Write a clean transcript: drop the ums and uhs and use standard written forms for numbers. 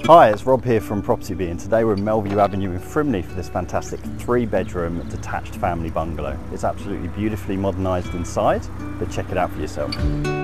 Hi, it's Rob here from Property Bee, and today we're in Melville Avenue in Frimley for this fantastic 3-bedroom detached family bungalow. It's absolutely beautifully modernised inside, but check it out for yourself.